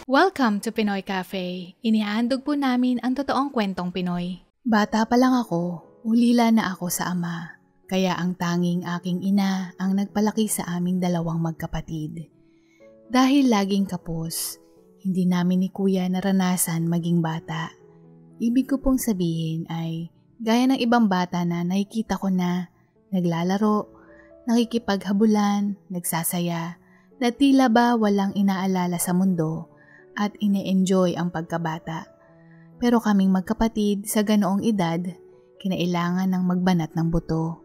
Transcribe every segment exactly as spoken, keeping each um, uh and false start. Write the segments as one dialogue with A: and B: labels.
A: Welcome to Pinoy Cafe. Inihahandog po namin ang totoong kwentong Pinoy. Bata pa lang ako, ulila na ako sa ama. Kaya ang tanging aking ina ang nagpalaki sa aming dalawang magkapatid. Dahil laging kapos, hindi namin ni kuya naranasan maging bata. Ibig ko pong sabihin ay, gaya ng ibang bata na nakikita ko na naglalaro, nakikipaghabulan, nagsasaya, na tila ba walang inaalala sa mundo at ine-enjoy ang pagkabata. Pero kaming magkapatid sa ganoong edad, kinailangan ng magbanat ng buto.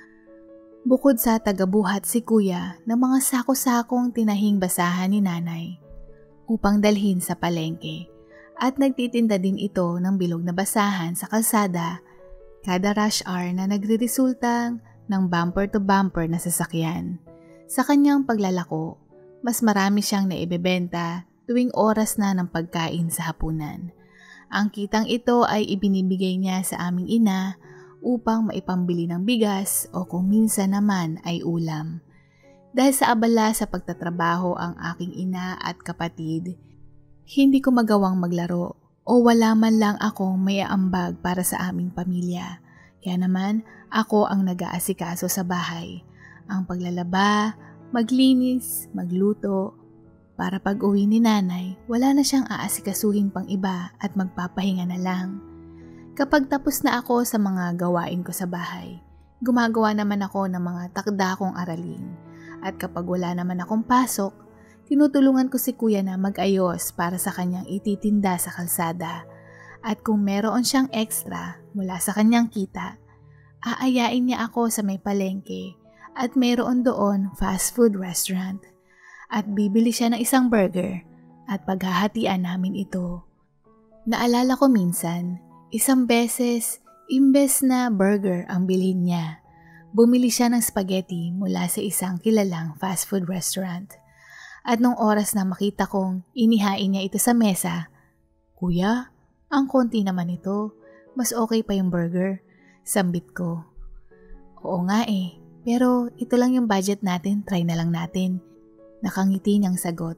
A: Bukod sa tagabuhat si kuya ng mga sako-sakong tinahing basahan ni nanay upang dalhin sa palengke at nagtitinda din ito ng bilog na basahan sa kalsada kada rush hour na nagre-resultang ng bumper-to-bumper na sasakyan. Sa kanyang paglalako, mas marami siyang naibebenta tuwing oras na ng pagkain sa hapunan. Ang kitang ito ay ibinibigay niya sa aming ina upang maipambili ng bigas o kung minsan naman ay ulam. Dahil sa abala sa pagtatrabaho ang aking ina at kapatid, hindi ko magawang maglaro o wala man lang akong may aambag para sa aming pamilya. Kaya naman ako ang nag-aasikaso sa bahay. Ang paglalaba, maglinis, magluto, para pag uwi ni nanay, wala na siyang aasikasuhin pang iba at magpapahinga na lang. Kapag tapos na ako sa mga gawain ko sa bahay, gumagawa naman ako ng mga takda kong aralin. At kapag wala naman akong pasok, tinutulungan ko si kuya na mag-ayos para sa kanyang ititinda sa kalsada. At kung meron siyang extra mula sa kanyang kita, aayain niya ako sa may palengke at meron doon fast food restaurant. At bibili siya ng isang burger at paghahatian namin ito. Naalala ko minsan, isang beses, imbes na burger ang bilhin niya, bumili siya ng spaghetti mula sa isang kilalang fast food restaurant. At nung oras na makita kong inihain niya ito sa mesa, "Kuya, ang konti naman ito, mas okay pa yung burger," sambit ko. "Oo nga eh, pero ito lang yung budget natin, try na lang natin." Nakangiti niyang sagot.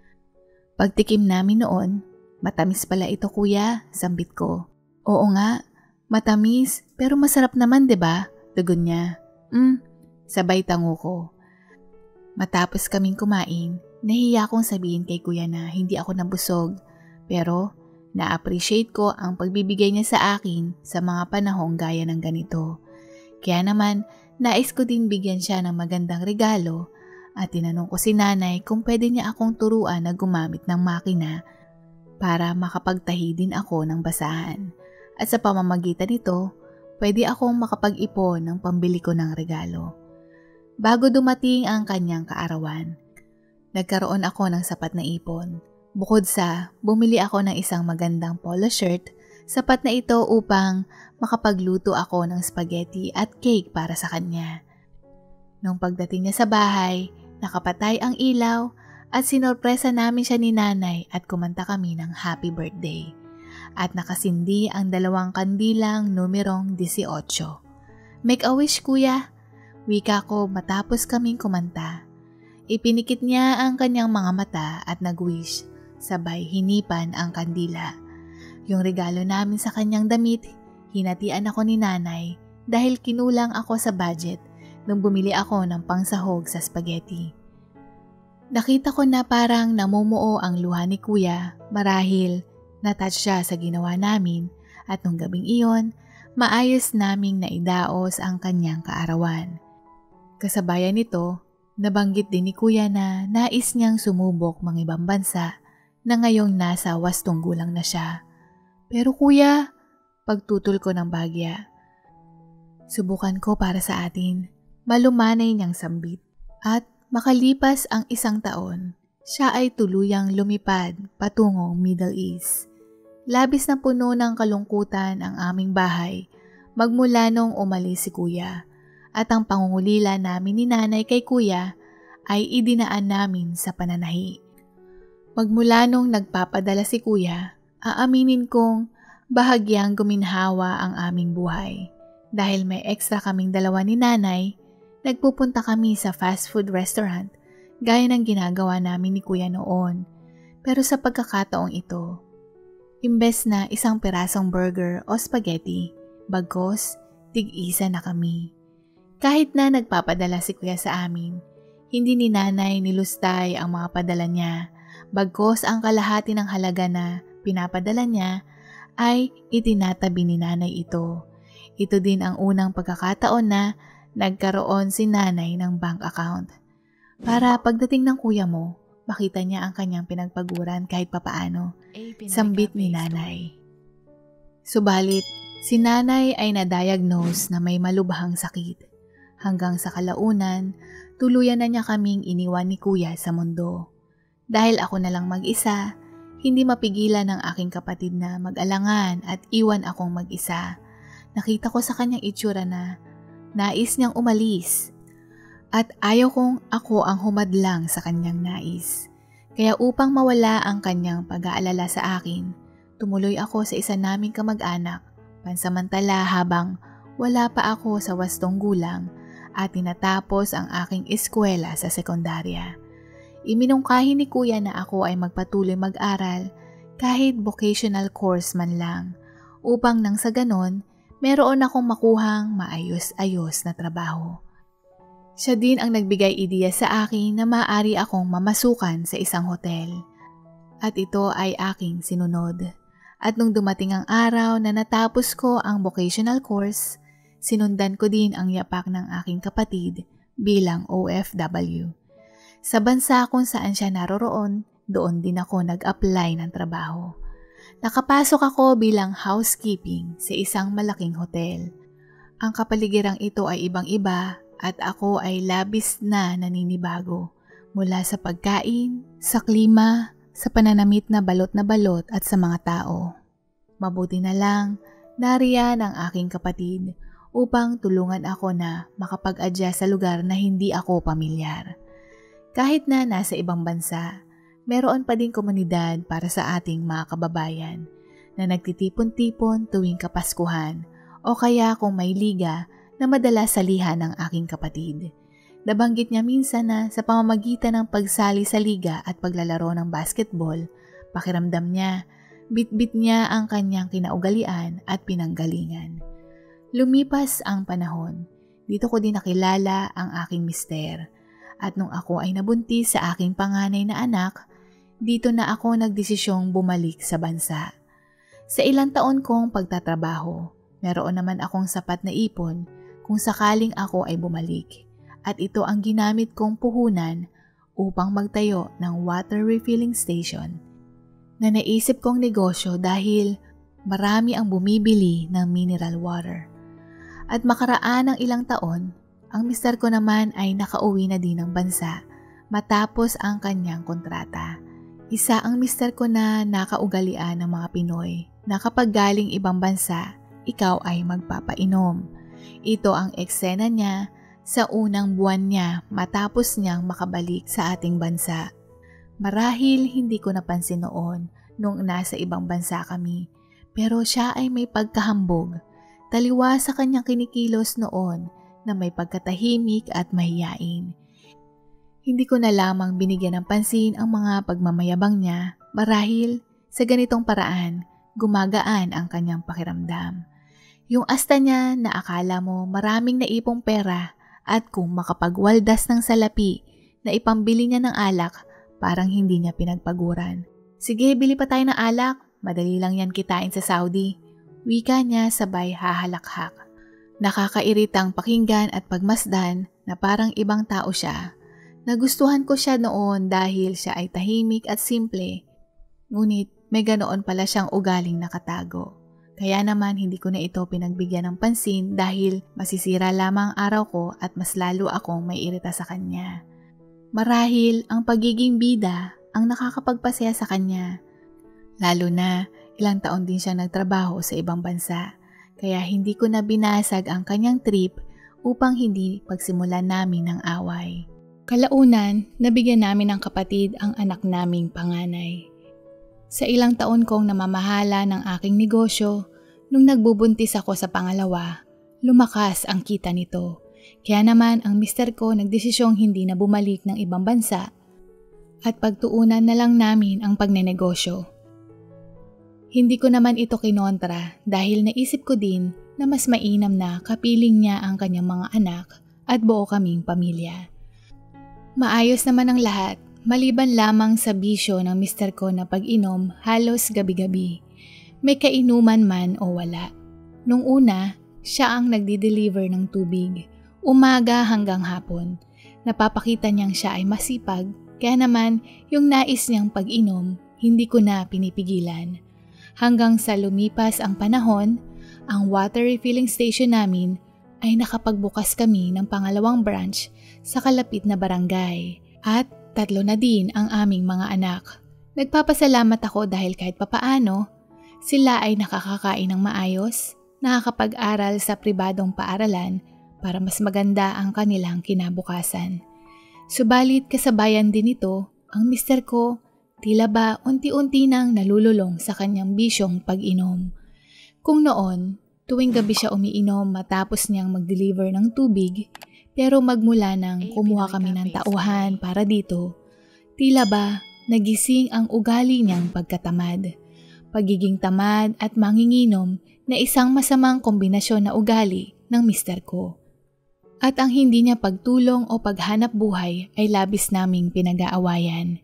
A: Pagtikim namin noon, "Matamis pala ito kuya," sambit ko. "Oo nga, matamis pero masarap naman 'di ba?" Tugon niya. Hmm, sabay tango ko. Matapos kaming kumain, nahiya kong sabihin kay kuya na hindi ako nabusog, pero na-appreciate ko ang pagbibigay niya sa akin sa mga panahong gaya ng ganito. Kaya naman, nais ko din bigyan siya ng magandang regalo. At tinanong ko si nanay kung pwede niya akong turuan na gumamit ng makina para makapagtahi din ako ng basahan. At sa pamamagitan nito, pwede akong makapag-ipon ng pambili ko ng regalo. Bago dumating ang kanyang kaarawan, nagkaroon ako ng sapat na ipon. Bukod sa bumili ako ng isang magandang polo shirt, sapat na ito upang makapagluto ako ng spaghetti at cake para sa kanya. Nung pagdating niya sa bahay, nakapatay ang ilaw at sinorpresa namin siya ni nanay at kumanta kami ng happy birthday. At nakasindi ang dalawang kandilang numerong eighteen. "Make a wish kuya," wika ko matapos kaming kumanta. Ipinikit niya ang kanyang mga mata at nag-wish, sabay hinipan ang kandila. Yung regalo namin sa kanyang damit, hinatian ako ni nanay dahil kinulang ako sa budget nung bumili ako ng pangsahog sa spaghetti. Nakita ko na parang namumuo ang luha ni kuya marahil na-touch siya sa ginawa namin at nung gabing iyon, maayos naming naidaos ang kanyang kaarawan. Kasabayan nito, nabanggit din ni kuya na nais niyang sumubok mga ibang bansa na ngayong nasa wastong gulang na siya. "Pero kuya," pagtutol ko ng bagya. "Subukan ko para sa atin," malumanay niyang sambit. At makalipas ang isang taon, siya ay tuluyang lumipad patungong Middle East. Labis na puno ng kalungkutan ang aming bahay magmula nung umalis si kuya at ang pangungulila namin ni nanay kay kuya ay idinaan namin sa pananahi. Magmula nung nagpapadala si kuya, aaminin kong bahagyang guminhawa ang aming buhay. Dahil may extra kaming dalawa ni nanay, nagpupunta kami sa fast food restaurant gaya ng ginagawa namin ni kuya noon. Pero sa pagkakataong ito, imbes na isang pirasong burger o spaghetti, bagkos, tig-isa na kami. Kahit na nagpapadala si kuya sa amin, hindi ni nanay nilustay ang mga padala niya, bagkos ang kalahati ng halaga na pinapadala niya ay itinatabi ni nanay ito. Ito din ang unang pagkakataon na nagkaroon si nanay ng bank account. Para pagdating ng kuya mo, makita niya ang kanyang pinagpaguran kahit papaano. Sambit ni nanay. Subalit, si nanay ay na-diagnose na may malubhang sakit. Hanggang sa kalaunan, tuluyan na niya kaming iniwan ni kuya sa mundo. Dahil ako na lang mag-isa, hindi mapigilan ng aking kapatid na mag-alangan at iwan akong mag-isa. Nakita ko sa kanyang itsura na nais niyang umalis at ayaw kong ako ang humadlang sa kanyang nais. Kaya upang mawala ang kanyang pag-aalala sa akin, tumuloy ako sa isa naming kamag-anak pansamantala habang wala pa ako sa wastong gulang at tinatapos ang aking eskwela sa sekundarya. Iminungkahi ni kuya na ako ay magpatuloy mag-aral kahit vocational course man lang upang nang sa ganon, meron akong makuhang maayos-ayos na trabaho. Siya din ang nagbigay ideya sa akin na maaari akong mamasukan sa isang hotel. At ito ay aking sinunod. At nung dumating ang araw na natapos ko ang vocational course, sinundan ko din ang yapak ng aking kapatid bilang O F W. Sa bansa kung saan siya naroroon, doon din ako nag-apply ng trabaho. Nakapasok ako bilang housekeeping sa isang malaking hotel. Ang kapaligirang ito ay ibang-iba at ako ay labis na naninibago mula sa pagkain, sa klima, sa pananamit na balot na balot at sa mga tao. Mabuti na lang, nariyan ang aking kapatid upang tulungan ako na makapag-adjust sa lugar na hindi ako pamilyar. Kahit na nasa ibang bansa, meron pa din komunidad para sa ating mga kababayan na nagtitipon-tipon tuwing Kapaskuhan o kaya kung may liga na madalas salihan ng aking kapatid. Nabanggit niya minsan na sa pamamagitan ng pagsali sa liga at paglalaro ng basketball, pakiramdam niya, bit-bit niya ang kanyang kinaugalian at pinanggalingan. Lumipas ang panahon, dito ko din nakilala ang aking mister. At nung ako ay nabuntis sa aking panganay na anak, dito na ako nagdesisyong bumalik sa bansa. Sa ilang taon kong pagtatrabaho, meron naman akong sapat na ipon kung sakaling ako ay bumalik. At ito ang ginamit kong puhunan upang magtayo ng water refilling station na naisip kong negosyo dahil marami ang bumibili ng mineral water. At makaraan ng ilang taon, ang mister ko naman ay nakauwi na din ng bansa matapos ang kanyang kontrata. Isa ang mister ko na nakaugalian ng mga Pinoy na kapag galing ibang bansa, ikaw ay magpapainom. Ito ang eksena niya sa unang buwan niya matapos niyang makabalik sa ating bansa. Marahil hindi ko napansin noon nung nasa ibang bansa kami, pero siya ay may pagkahambog. Taliwa sa kanyang kinikilos noon na may pagkatahimik at mahiyain. Hindi ko na lamang binigyan ng pansin ang mga pagmamayabang niya marahil sa ganitong paraan gumagaan ang kanyang pakiramdam. Yung asta niya na akala mo maraming naipong pera at kung makapagwaldas ng salapi na ipambili niya ng alak parang hindi niya pinagpaguran. Sige, bili pa tayo ng alak, madali lang yan kitain sa Saudi. Wika niya sabay hahalakhak. Nakakairitang pakinggan at pagmasdan na parang ibang tao siya. Nagustuhan ko siya noon dahil siya ay tahimik at simple. Ngunit may ganoon pala siyang ugaling nakatago. Kaya naman hindi ko na ito pinagbigyan ng pansin dahil masisira lamang ang araw ko at mas lalo akong may irita sa kanya. Marahil ang pagiging bida ang nakakapagpasaya sa kanya. Lalo na ilang taon din siyang nagtrabaho sa ibang bansa. Kaya hindi ko na binasag ang kanyang trip upang hindi pagsimulan namin ng away. Kalaunan, nabigyan namin ng kapatid ang anak naming panganay. Sa ilang taon kong namamahala ng aking negosyo, nung nagbubuntis ako sa pangalawa, lumakas ang kita nito. Kaya naman ang mister ko nagdesisyong hindi na bumalik ng ibang bansa at pagtuunan na lang namin ang pagnenegosyo. Hindi ko naman ito kinontra dahil naisip ko din na mas mainam na kapiling niya ang kanyang mga anak at buo kaming pamilya. Maayos naman ang lahat, maliban lamang sa bisyo ng mister ko na pag-inom halos gabi-gabi. May kainuman man o wala. Nung una, siya ang nagdi-deliver ng tubig, umaga hanggang hapon. Napapakita niyang siya ay masipag, kaya naman yung nais niyang pag-inom, hindi ko na pinipigilan. Hanggang sa lumipas ang panahon, ang water refilling station namin ay nakapagbukas kami ng pangalawang branch sa kalapit na barangay at tatlo na din ang aming mga anak. Nagpapasalamat ako dahil kahit papaano, sila ay nakakakain ng maayos, nakakapag-aral sa pribadong paaralan para mas maganda ang kanilang kinabukasan. Subalit kasabayan din ito, ang mister ko tila ba unti-unti nang nalululong sa kanyang bisyong pag-inom. Kung noon, tuwing gabi siya umiinom matapos niyang mag-deliver ng tubig, pero magmula nang kumuha kami ng tauhan para dito, tila ba nagising ang ugali niyang pagkatamad. Pagiging tamad at manginginom na isang masamang kombinasyon na ugali ng mister ko. At ang hindi niya pagtulong o paghanap buhay ay labis naming pinag-aawayan.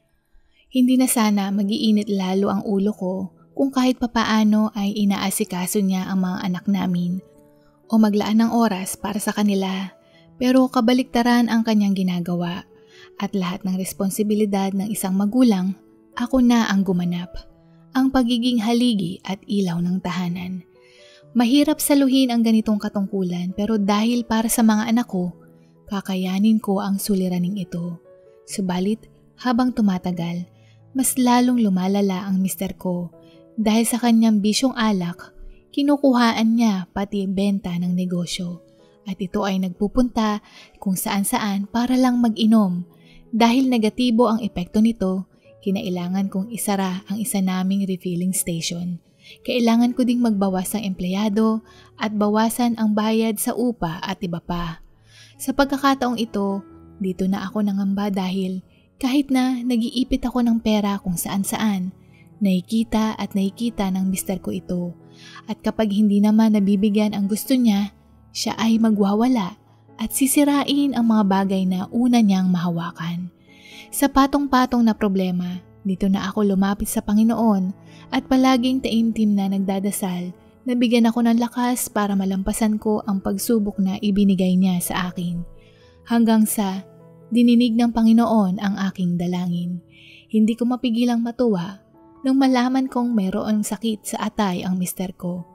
A: Hindi na sana mag-iinit lalo ang ulo ko kung kahit papaano ay inaasikaso niya ang mga anak namin o maglaan ng oras para sa kanila, pero kabaliktaran ang kanyang ginagawa at lahat ng responsibilidad ng isang magulang, ako na ang gumanap, ang pagiging haligi at ilaw ng tahanan. Mahirap saluhin ang ganitong katungkulan pero dahil para sa mga anak ko, kakayanin ko ang suliraning ito. Subalit habang tumatagal, mas lalong lumalala ang mister ko. Dahil sa kanyang bisyong alak, kinukuhaan niya pati benta ng negosyo. At ito ay nagpupunta kung saan-saan para lang mag-inom. Dahil negatibo ang epekto nito, kinailangan kong isara ang isa naming refilling station. Kailangan ko ding magbawas ng empleyado at bawasan ang bayad sa upa at iba pa. Sa pagkakataong ito, dito na ako nangamba dahil kahit na nag-iipit ako ng pera kung saan-saan, nakikita at nakikita ng mister ko ito. At kapag hindi naman nabibigyan ang gusto niya, siya ay magwawala at sisirain ang mga bagay na una niyang mahawakan. Sa patong-patong na problema, dito na ako lumapit sa Panginoon at palaging taimtim na nagdadasal na bigyan ako ng lakas para malampasan ko ang pagsubok na ibinigay niya sa akin. Hanggang sa dininig ng Panginoon ang aking dalangin. Hindi ko mapigilang matuwa nung malaman kong mayroong sakit sa atay ang mister ko,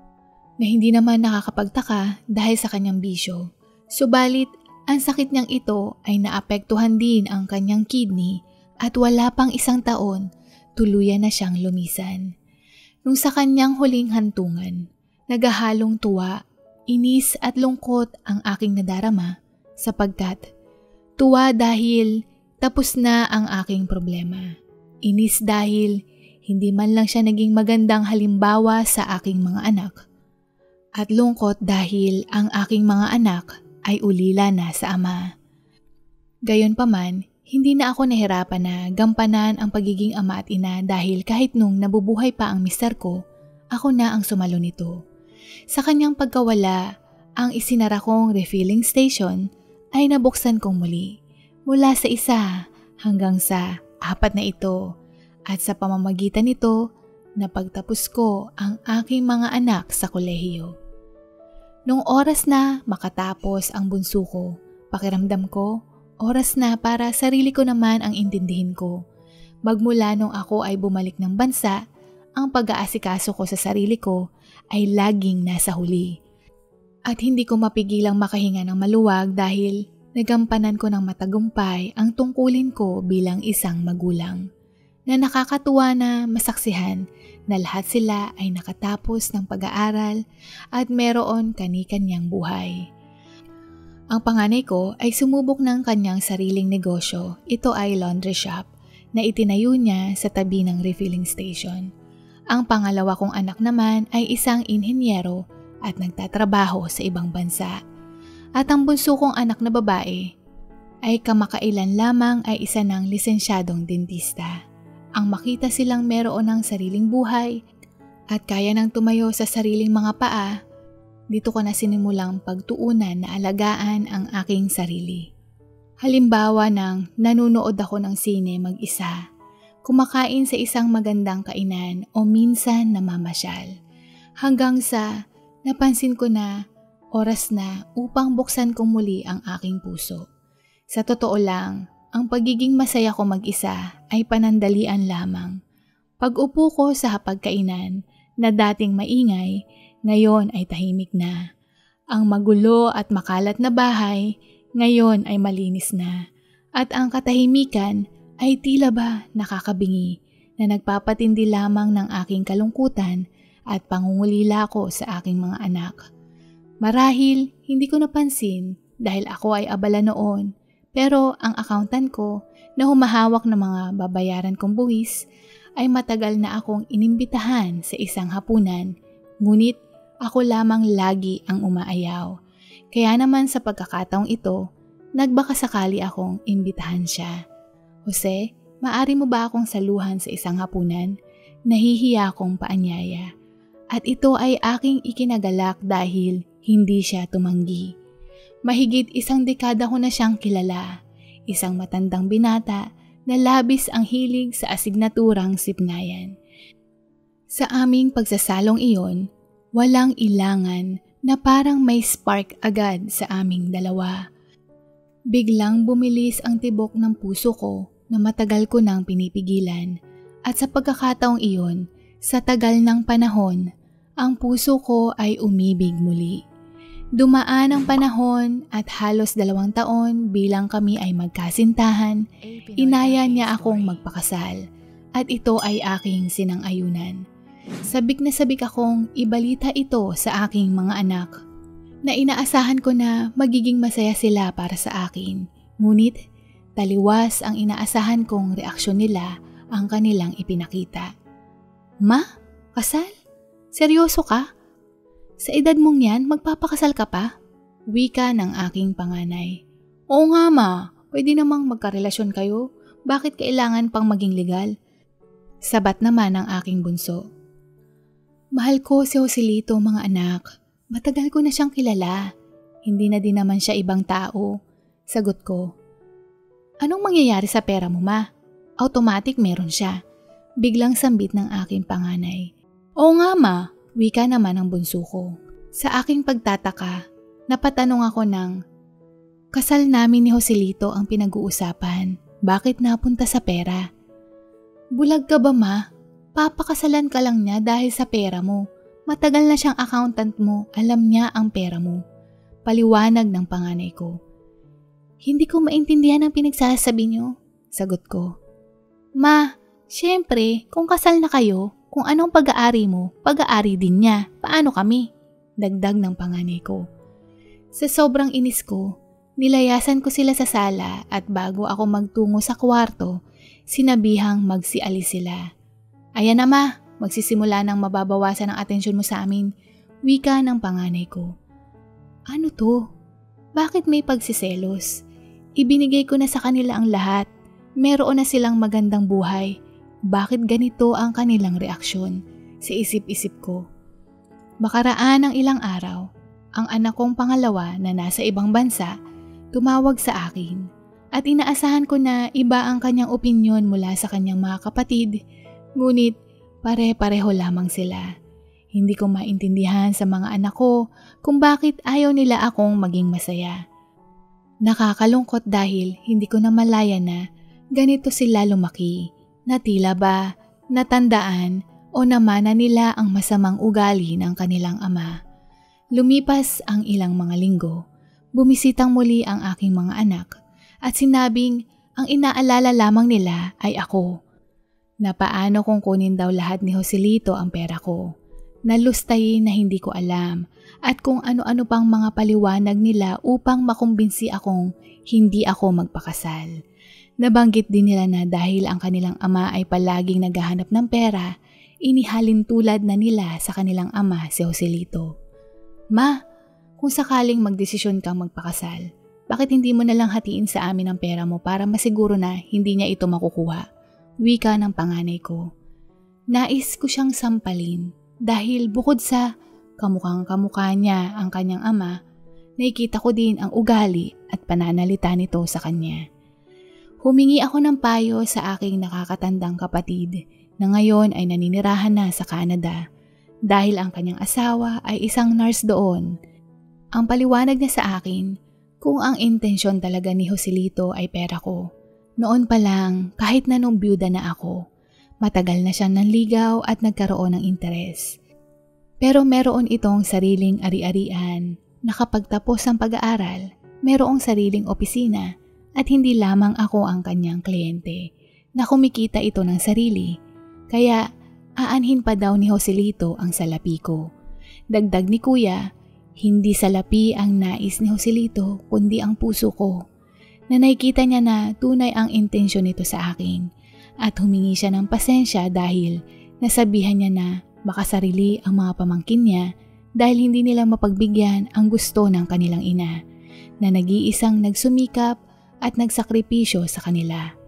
A: na hindi naman nakakapagtaka dahil sa kanyang bisyo. Subalit, ang sakit niyang ito ay naapektuhan din ang kanyang kidney at wala pang isang taon, tuluyan na siyang lumisan. Nung sa kanyang huling hantungan, nagahalong tuwa, inis at lungkot ang aking nadarama sapagkat tuwa dahil tapos na ang aking problema. Inis dahil hindi man lang siya naging magandang halimbawa sa aking mga anak. At lungkot dahil ang aking mga anak ay ulila na sa ama. Gayunpaman, hindi na ako nahirapan na gampanan ang pagiging ama at ina dahil kahit nung nabubuhay pa ang mister ko, ako na ang sumalo nito. Sa kanyang pagkawala, ang isinara kong refilling station ay nabuksan kong muli. Mula sa isa hanggang sa apat na ito. At sa pamamagitan nito, napagtapos ko ang aking mga anak sa kolehiyo. Nung oras na makatapos ang bunso ko, pakiramdam ko, oras na para sarili ko naman ang intindihin ko. Magmula nung ako ay bumalik ng bansa, ang pag-aasikaso ko sa sarili ko ay laging nasa huli. At hindi ko mapigilang makahinga ng maluwag dahil nagampanan ko ng matagumpay ang tungkulin ko bilang isang magulang. Na nakakatuwa na masaksihan na lahat sila ay nakatapos ng pag-aaral at meron kani-kanyang buhay. Ang panganay ko ay sumubok ng kanyang sariling negosyo. Ito ay laundry shop na itinayo niya sa tabi ng refilling station. Ang pangalawa kong anak naman ay isang inhenyero at nagtatrabaho sa ibang bansa. At ang bunso kong anak na babae ay kamakailan lamang ay isa ng lisensyadong dentista. Ang makita silang meron ng sariling buhay at kaya nang tumayo sa sariling mga paa, dito ko na sinimulang pagtuunan na alagaan ang aking sarili. Halimbawa ng nanunood ako ng sine mag-isa, kumakain sa isang magandang kainan o minsan namamasyal. Hanggang sa napansin ko na oras na upang buksan ko muli ang aking puso. Sa totoo lang, ang pagiging masaya ko mag-isa ay panandalian lamang. Pag-upo ko sa hapagkainan na dating maingay, ngayon ay tahimik na. Ang magulo at makalat na bahay, ngayon ay malinis na. At ang katahimikan ay tila ba nakakabingi na nagpapatindi lamang ng aking kalungkutan at pangungulila ko sa aking mga anak. Marahil hindi ko napansin dahil ako ay abala noon. Pero ang accountant ko na humahawak ng mga babayaran kong buwis ay matagal na akong inimbitahan sa isang hapunan, ngunit ako lamang lagi ang umaayaw. Kaya naman sa pagkakataong ito, nagbakasakali akong imbitahan siya. Jose, maari mo ba akong saluhan sa isang hapunan? Nahihiya akong paanyaya. At ito ay aking ikinagalak dahil hindi siya tumanggi. Mahigit isang dekada ko na siyang kilala, isang matandang binata na labis ang hilig sa asignaturang sipnayan. Sa aming pagsasalong iyon, walang ilangan na parang may spark agad sa aming dalawa. Biglang bumilis ang tibok ng puso ko na matagal ko nang pinipigilan at sa pagkakataong iyon, sa tagal ng panahon, ang puso ko ay umibig muli. Dumaan ang panahon at halos dalawang taon bilang kami ay magkasintahan, inaya niya akong magpakasal at ito ay aking sinang-ayunan. Sabik na sabik akong ibalita ito sa aking mga anak na inaasahan ko na magiging masaya sila para sa akin. Ngunit taliwas ang inaasahan kong reaksyon nila ang kanilang ipinakita. Ma? Kasal? Seryoso ka? Sa edad mong yan, magpapakasal ka pa? Wika ng aking panganay. Oo nga ma, pwede namang magkarelasyon kayo. Bakit kailangan pang maging legal? Sabat naman ng aking bunso. Mahal ko si Joselito mga anak. Matagal ko na siyang kilala. Hindi na din naman siya ibang tao. Sagot ko. Anong mangyayari sa pera mo ma? Automatic meron siya. Biglang sambit ng aking panganay. Oo nga ma. Wika naman ang bunso ko. Sa aking pagtataka, napatanong ako ng, kasal namin ni Joselito ang pinag-uusapan. Bakit napunta sa pera? Bulag ka ba ma? Papakasalan ka lang niya dahil sa pera mo. Matagal na siyang accountant mo, alam niya ang pera mo. Paliwanag ng panganay ko. Hindi ko maintindihan ang pinagsasabi niyo, sagot ko. Ma, syempre, kung kasal na kayo, kung anong pag-aari mo, pag-aari din niya. Paano kami? Dagdag ng panganay ko. Sa sobrang inis ko, nilayasan ko sila sa sala at bago ako magtungo sa kwarto, sinabihang magsialis sila. Ayan na ma, magsisimula ng mababawasan ang atensyon mo sa amin. Wika ng panganay ko. Ano to? Bakit may pagsiselos? Ibinigay ko na sa kanila ang lahat. Meron na silang magandang buhay. Bakit ganito ang kanilang reaksyon? Sa isip-isip ko. Makaraan ng ilang araw, ang anak kong pangalawa na nasa ibang bansa, tumawag sa akin at inaasahan ko na iba ang kanyang opinyon mula sa kanyang mga kapatid, ngunit pare-pareho lamang sila. Hindi ko maintindihan sa mga anak ko kung bakit ayaw nila akong maging masaya. Nakakalungkot dahil hindi ko na malaya na ganito sila lumaki. Na tila ba, natandaan o namana nila ang masamang ugali ng kanilang ama. Lumipas ang ilang mga linggo, bumisitang muli ang aking mga anak at sinabing ang inaalala lamang nila ay ako. Na paano kung kunin daw lahat ni Joselito ang pera ko. Nalustayin na hindi ko alam at kung ano-ano pang mga paliwanag nila upang makumbinsi akong hindi ako magpakasal. Nabanggit din nila na dahil ang kanilang ama ay palaging naghahanap ng pera, inihalin tulad na nila sa kanilang ama si Joselito. Ma, kung sakaling magdesisyon kang magpakasal, bakit hindi mo nalang hatiin sa amin ang pera mo para masiguro na hindi niya ito makukuha? Wika ng panganay ko. Nais ko siyang sampalin dahil bukod sa kamukhang kamukha niya ang kanyang ama, nakikita ko din ang ugali at pananalita nito sa kanya. Humingi ako ng payo sa aking nakakatandang kapatid na ngayon ay naninirahan na sa Canada dahil ang kanyang asawa ay isang nurse doon. Ang paliwanag niya sa akin kung ang intensyon talaga ni Joselito ay pera ko. Noon pa lang, kahit na nung byuda na ako, matagal na siyang nanligaw at nagkaroon ng interes. Pero meron itong sariling ari-arian na kapag tapos ang pag-aaral, merong sariling opisina at hindi lamang ako ang kanyang kliyente na kumikita ito ng sarili. Kaya aanhin pa daw ni Joselito ang salapi ko. Dagdag ni Kuya, hindi salapi ang nais ni Joselito kundi ang puso ko. Na nakikita niya na tunay ang intensyon nito sa akin at humingi siya ng pasensya dahil nasabihan niya na baka sarili ang mga pamangkin niya dahil hindi nila mapagbigyan ang gusto ng kanilang ina na nag-iisang nagsumikap at nagsakripisyo sa kanila.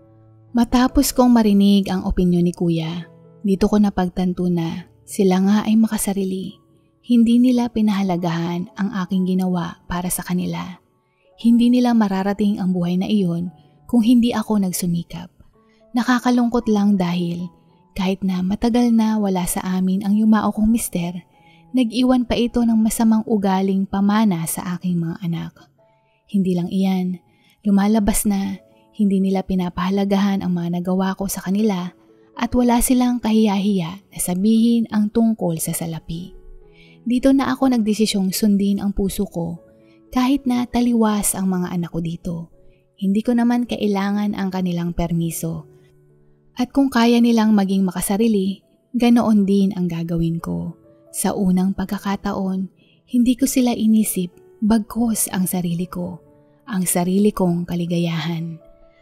A: Matapos kong marinig ang opinyon ni Kuya, dito ko napagtanto na sila nga ay makasarili. Hindi nila pinahalagahan ang aking ginawa para sa kanila. Hindi nila mararating ang buhay na iyon kung hindi ako nagsumikap. Nakakalungkot lang dahil kahit na matagal na wala sa amin ang yumao kong mister, nag-iwan pa ito ng masamang ugaling pamana sa aking mga anak. Hindi lang iyan, lumalabas na hindi nila pinapahalagahan ang mga nagawa ko sa kanila at wala silang kahiya-hiya na sabihin ang tungkol sa salapi. Dito na ako nagdesisyong sundin ang puso ko kahit na taliwas ang mga anak ko dito. Hindi ko naman kailangan ang kanilang permiso. At kung kaya nilang maging makasarili, ganoon din ang gagawin ko. Sa unang pagkakataon, hindi ko sila inisip bagkus ang sarili ko, ang sarili kong kaligayahan.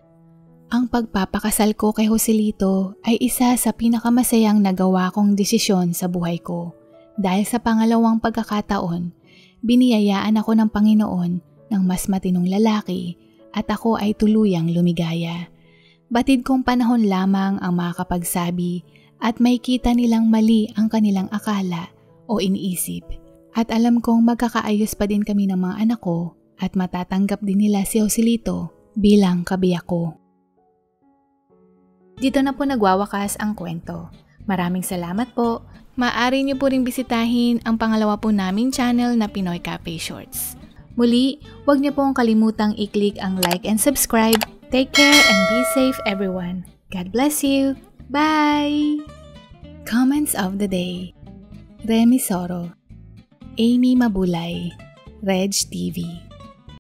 A: Ang pagpapakasal ko kay Joselito ay isa sa pinakamasayang nagawa kong desisyon sa buhay ko dahil sa pangalawang pagkakataon, biniyayaan ako ng Panginoon ng mas matinong lalaki at ako ay tuluyang lumigaya. Batid kong panahon lamang ang makakapagsabi at may kita nilang mali ang kanilang akala o iniisip. At alam kong magkakaayos pa din kami ng mga anak ko at matatanggap din nila si Joselito bilang kabiyak ko. Dito na po nagwawakas ang kwento. Maraming salamat po. Maaari niyo po ring bisitahin ang pangalawa po naming channel na Pinoy Cafe Shorts. Muli, huwag niyo pong kalimutang i-click ang like and subscribe. Take care and be safe everyone. God bless you. Bye! Comments of the day. Remy Soro, Amy Mabulay, Reg T V.